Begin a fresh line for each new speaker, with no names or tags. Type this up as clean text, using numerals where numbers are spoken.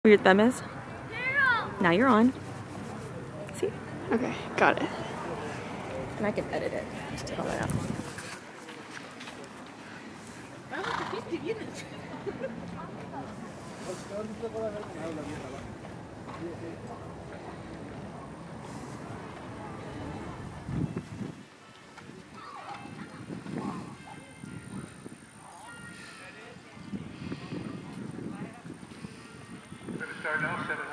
Where your thumb is? Now you're on. See?
Okay, got it.
And I can edit it. Just take all that out.
Start now, 7